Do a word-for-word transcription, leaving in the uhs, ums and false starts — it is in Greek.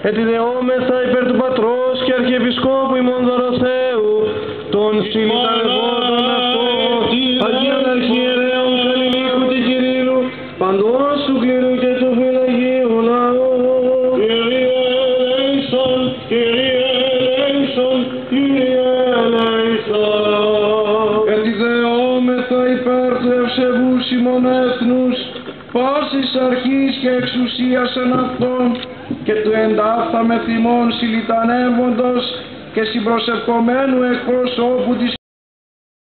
ετιδεόμεθα υπέρ του Πατρός και Αρχιεπισκόπου ημών Δωροθέου, των συλλητανευόντων αυτών, Αγίων Αρχιερέων Καλλιλίκου τη Κυρίλου, παντός του κλήρου και του φυλαγίου λαού. Κύριε ελέησον, Κύριε ελέησον, Κύριε ελέησον. Ετιδεόμεθα υπέρ του ευσεβούς ημών έθνους, πάσης αρχής και εξουσίας εν αυτόν, και του εντάφθα με θυμών συλλητανεύοντος και συμπροσευχομένου εκπροσώπου της